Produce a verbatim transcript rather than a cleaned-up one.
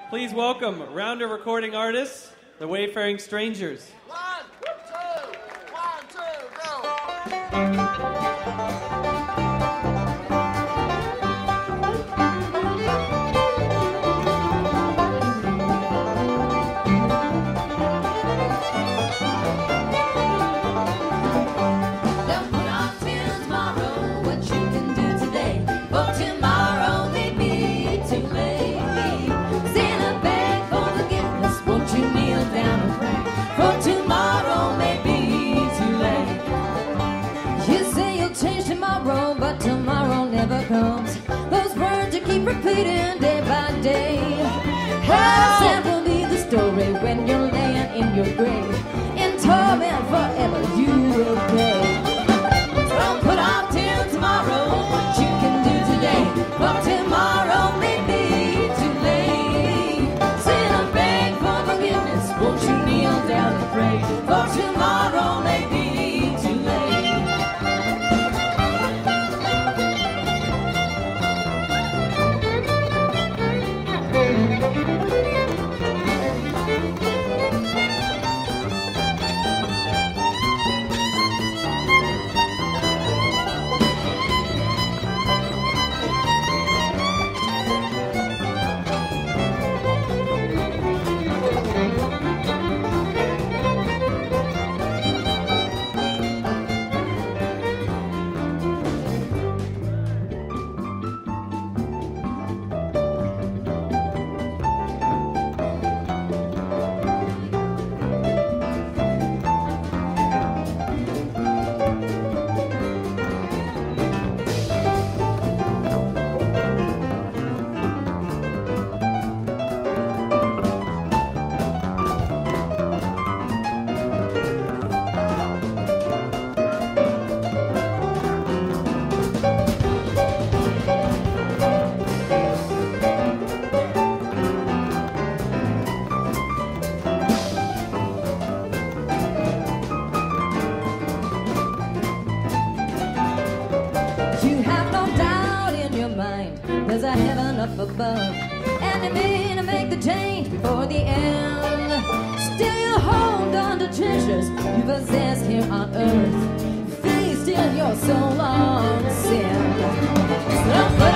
Please welcome Rounder recording artists, the Wayfaring Strangers. One, two, one, two, go! But tomorrow never comes. Those words you keep repeating day by day. How sad will be the story when you're laying in your grave. In torment forever you will pay. So don't put off till tomorrow what you can do today. For tomorrow may be too late. Sin and beg for forgiveness. Won't you kneel down and pray? For tomorrow may be too late. There's a heaven up above, and you mean to make the change before the end. Still you hold on to treasures you possess here on earth. Feast in your soul on sin. So